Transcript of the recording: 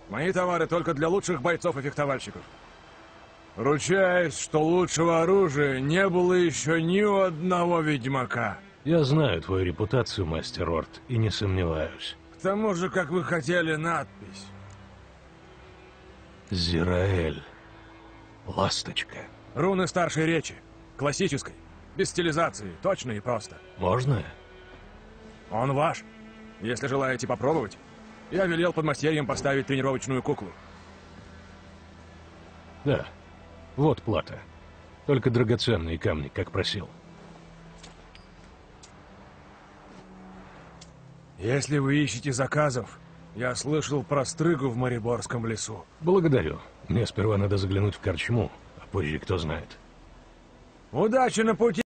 Мои товары только для лучших бойцов и фехтовальщиков. Ручаюсь, что лучшего оружия не было еще ни у одного ведьмака. Я знаю твою репутацию, мастер Орд, и не сомневаюсь. К тому же, как вы хотели, надпись. Зираэль. Ласточка. Руны старшей речи. Классической. Без стилизации. Точно и просто. Можно? Он ваш. Если желаете попробовать, я велел подмастерьям поставить тренировочную куклу. Да. Вот плата. Только драгоценные камни, как просил. Если вы ищете заказов, я слышал про стрыгу в Мариборском лесу. Благодарю. Мне сперва надо заглянуть в корчму, а позже кто знает. Удачи на пути!